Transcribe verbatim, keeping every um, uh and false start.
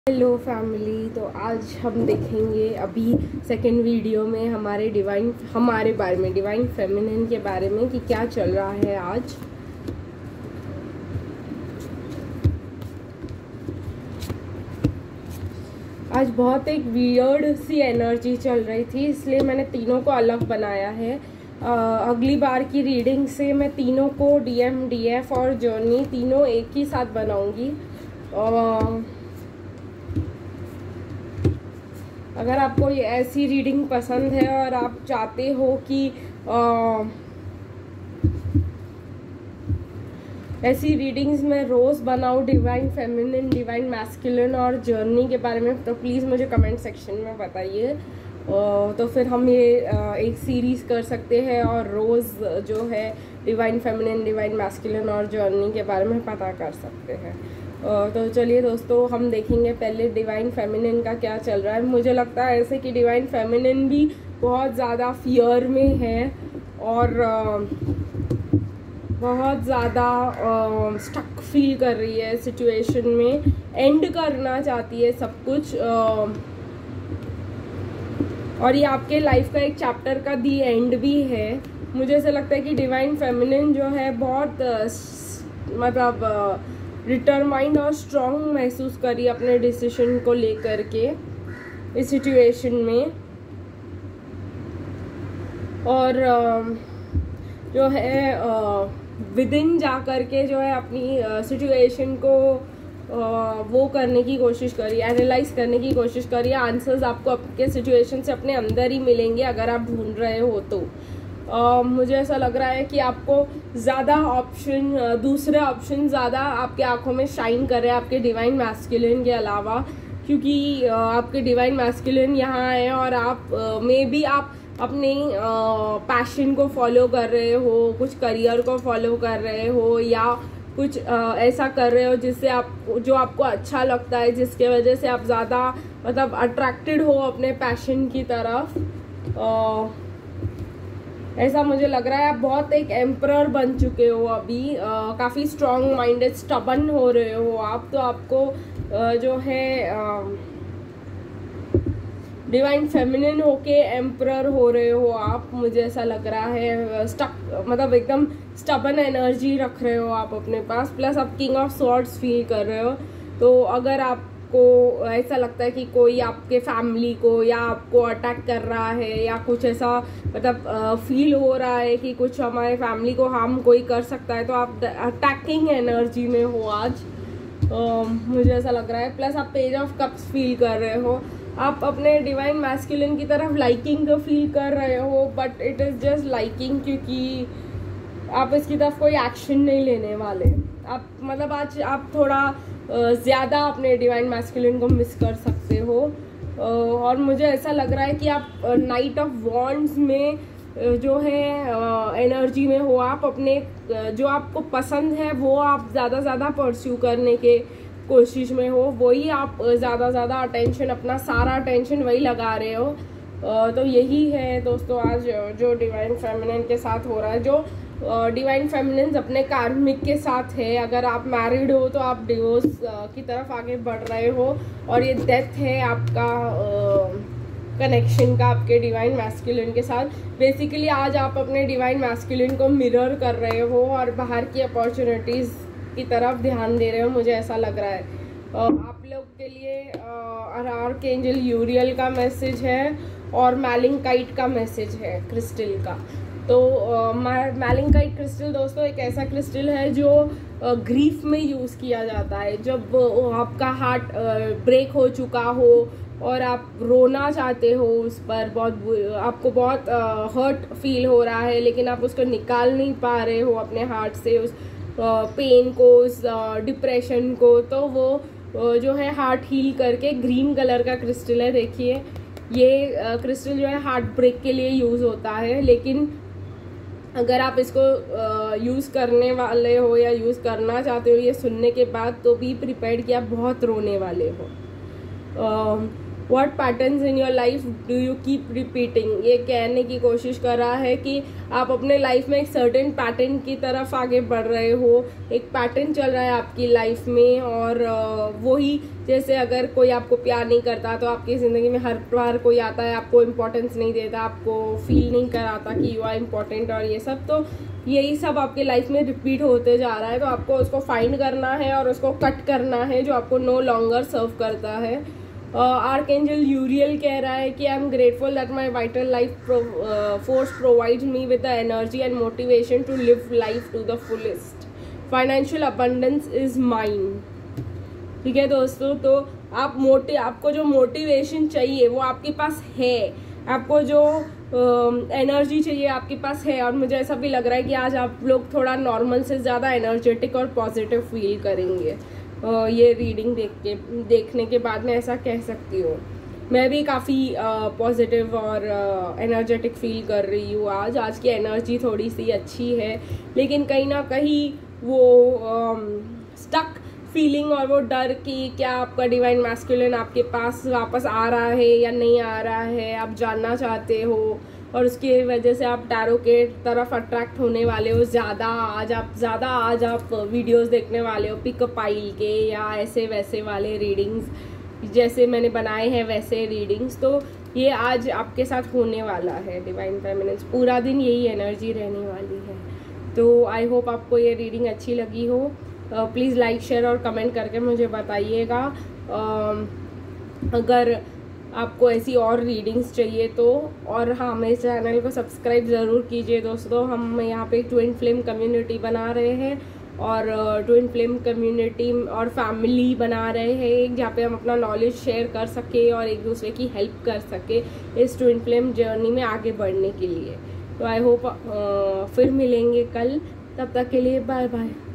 Hello family. तो आज हम देखेंगे अभी सेकेंड वीडियो में हमारे डिवाइन हमारे बारे में डिवाइन फेमिनिन के बारे में कि क्या चल रहा है आज। आज बहुत एक वियर्ड सी एनर्जी चल रही थी, इसलिए मैंने तीनों को अलग बनाया है। आ, अगली बार की रीडिंग से मैं तीनों को डीएम, डीएफ और जर्नी तीनों एक ही साथ बनाऊंगी। अगर आपको ये ऐसी रीडिंग पसंद है और आप चाहते हो कि आ, ऐसी रीडिंग्स में रोज़ बनाऊँ डिवाइन फेमिनिन, डिवाइन मैस्कुलिन और जर्नी के बारे में, तो प्लीज़ मुझे कमेंट सेक्शन में बताइए। तो फिर हम ये एक सीरीज़ कर सकते हैं और रोज़ जो है डिवाइन फेमिनिन, डिवाइन मैस्कुलिन और जर्नी के बारे में पता कर सकते हैं। तो चलिए दोस्तों, हम देखेंगे पहले डिवाइन फेमिनिन का क्या चल रहा है। मुझे लगता है ऐसे कि डिवाइन फेमिनिन भी बहुत ज़्यादा फियर में है और बहुत ज़्यादा स्टक फील कर रही है सिचुएशन में, एंड करना चाहती है सब कुछ। और ये आपके लाइफ का एक चैप्टर का दी एंड भी है। मुझे ऐसा लगता है कि डिवाइन फेमिनिन जो है बहुत मतलब डिटरमाइंड और स्ट्रॉन्ग महसूस करी अपने डिसीजन को लेकर के इस सिचुएशन में। और जो है विद इन जा कर के जो है अपनी सिचुएशन को वो करने की कोशिश करी, एनालाइज करने की कोशिश करी। आंसर्स आपको आपके सिचुएशन से अपने अंदर ही मिलेंगे अगर आप ढूंढ रहे हो तो। Uh, मुझे ऐसा लग रहा है कि आपको ज़्यादा ऑप्शन, दूसरे ऑप्शन ज़्यादा आपके आंखों में शाइन कर रहे हैं आपके डिवाइन मैस्कुलिन के अलावा, क्योंकि uh, आपके डिवाइन मैस्कुलिन यहाँ है और आप मे uh, बी आप अपने पैशन uh, को फॉलो कर रहे हो, कुछ करियर को फॉलो कर रहे हो या कुछ uh, ऐसा कर रहे हो जिससे आप जो आपको अच्छा लगता है, जिसके वजह से आप ज़्यादा मतलब अट्रैक्टेड हो अपने पैशन की तरफ। uh, ऐसा मुझे लग रहा है आप बहुत एक एम्परर बन चुके हो अभी, आ, काफ़ी स्ट्रॉन्ग माइंडेड, स्टबन हो रहे हो आप। तो आपको आ, जो है डिवाइन फेमिनिन होके एम्परर हो रहे हो आप, मुझे ऐसा लग रहा है। स्टक मतलब एकदम स्टबन एनर्जी रख रहे हो आप अपने पास, प्लस आप किंग ऑफ स्वॉर्ड्स फील कर रहे हो। तो अगर आप को ऐसा लगता है कि कोई आपके फैमिली को या आपको अटैक कर रहा है या कुछ ऐसा मतलब फील हो रहा है कि कुछ हमारे फैमिली को हार्म कोई कर सकता है, तो आप अटैकिंग एनर्जी में हो आज, uh, मुझे ऐसा लग रहा है। प्लस आप पेज ऑफ कप्स फील कर रहे हो, आप अपने डिवाइन मैस्कुलिन की तरफ लाइकिंग को फील कर रहे हो, but it is just liking, क्योंकि आप इसकी तरफ कोई एक्शन नहीं लेने वाले। आप मतलब आज आप थोड़ा ज़्यादा अपने डिवाइन मैस्कुलिन को मिस कर सकते हो। और मुझे ऐसा लग रहा है कि आप नाइट ऑफ वॉन्ड्स में जो है एनर्जी में हो, आप अपने जो आपको पसंद है वो आप ज़्यादा ज़्यादा परस्यू करने के कोशिश में हो, वही आप ज़्यादा ज़्यादा अटेंशन, अपना सारा अटेंशन वही लगा रहे हो। तो यही है दोस्तों आज जो डिवाइन फेमिनिन के साथ हो रहा है। जो डिवाइन uh, फेमिनिन अपने कार्मिक के साथ है। अगर आप मैरिड हो तो आप डिवोर्स uh, की तरफ आगे बढ़ रहे हो, और ये डेथ है आपका कनेक्शन uh, का आपके डिवाइन मैस्कुलिन के साथ। बेसिकली आज आप अपने डिवाइन मैस्कुलिन को मिरर कर रहे हो और बाहर की अपॉर्चुनिटीज़ की तरफ ध्यान दे रहे हो, मुझे ऐसा लग रहा है। uh, आप लोग के लिए आर्कएंजल यूरियल का मैसेज है और मैलिंकाइट का मैसेज है क्रिस्टल का। तो मैलिंकाइट क्रिस्टल दोस्तों एक ऐसा क्रिस्टल है जो ग्रीफ में यूज़ किया जाता है। जब uh, आपका हार्ट ब्रेक हो चुका हो और आप रोना चाहते हो उस पर, बहुत आपको बहुत हर्ट uh, फील हो रहा है, लेकिन आप उसको निकाल नहीं पा रहे हो अपने हार्ट से, उस पेन uh, को, उस डिप्रेशन uh, को, तो वो uh, जो है हार्ट हील करके ग्रीन कलर का क्रिस्टल है। देखिए ये क्रिस्टल uh, जो है हार्ट ब्रेक के लिए यूज़ होता है, लेकिन अगर आप इसको यूज़ करने वाले हो या यूज़ करना चाहते हो ये सुनने के बाद, तो भी प्रिपेयर्ड कि आप बहुत रोने वाले हो। What patterns in your life do you keep repeating. ये कहने की कोशिश कर रहा है कि आप अपने लाइफ में एक सर्टेन पैटर्न की तरफ आगे बढ़ रहे हो, एक पैटर्न चल रहा है आपकी लाइफ में, और वही जैसे अगर कोई आपको प्यार नहीं करता तो आपकी ज़िंदगी में हर बार कोई आता है, आपको इम्पोर्टेंस नहीं देता, आपको फील नहीं कराता कि यू आर इम्पोर्टेंट और ये सब, तो यही सब आपके लाइफ में रिपीट होते जा रहा है। तो आपको उसको फाइंड करना है और उसको कट करना है जो आपको नो लॉन्गर सर्व करता है। आर्कएंजल यूरियल कह रहा है कि I am grateful that my vital life force provides me with the energy and motivation to live life to the fullest. Financial abundance is mine. ठीक है दोस्तों, तो आप मोटे आपको जो मोटिवेशन चाहिए वो आपके पास है, आपको जो एनर्जी uh, चाहिए आपके पास है, और मुझे ऐसा भी लग रहा है कि आज आप लोग थोड़ा नॉर्मल से ज़्यादा एनर्जेटिक और पॉजिटिव फील करेंगे। uh, ये रीडिंग देख के देखने के बाद मैं ऐसा कह सकती हूँ। मैं भी काफ़ी पॉजिटिव uh, और एनर्जेटिक uh, फील कर रही हूँ आज। आज की एनर्जी थोड़ी सी अच्छी है, लेकिन कहीं ना कहीं वो स्टक um, फीलिंग और वो डर कि क्या आपका डिवाइन मैस्कुलिन आपके पास वापस आ रहा है या नहीं आ रहा है, आप जानना चाहते हो, और उसकी वजह से आप टैरो के तरफ अट्रैक्ट होने वाले हो ज़्यादा। आज आप ज़्यादा आज आप वीडियोस देखने वाले हो पिकअप पाइल के या ऐसे वैसे वाले रीडिंग्स, जैसे मैंने बनाए हैं वैसे रीडिंग्स। तो ये आज आपके साथ होने वाला है। डिवाइन फेमिनिन्स पूरा दिन यही एनर्जी रहने वाली है। तो आई होप आपको ये रीडिंग अच्छी लगी हो। प्लीज़ लाइक शेयर और कमेंट करके मुझे बताइएगा। अगर आपको ऐसी और रीडिंग्स चाहिए तो, और हाँ मेरे चैनल को सब्सक्राइब ज़रूर कीजिए दोस्तों। हम यहाँ पे ट्विन फ्लेम कम्युनिटी बना रहे हैं, और ट्विन फ्लेम कम्युनिटी और फैमिली बना रहे हैं एक, जहाँ पे हम अपना नॉलेज शेयर कर सके और एक दूसरे की हेल्प कर सके इस ट्विन फ्लेम जर्नी में आगे बढ़ने के लिए। तो आई होप फिर मिलेंगे कल, तब तक के लिए बाय बाय।